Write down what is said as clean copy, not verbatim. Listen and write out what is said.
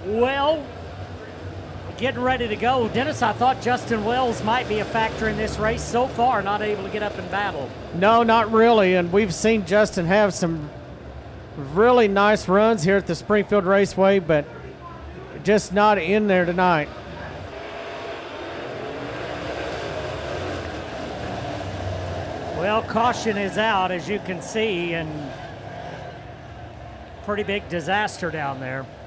Well, getting ready to go. Dennis, I thought Justin Wells might be a factor in this race. So far, not able to get up and battle. No, not really. And we've seen Justin have some really nice runs here at the Springfield Raceway, but just not in there tonight. Well, caution is out, as you can see, and pretty big disaster down there.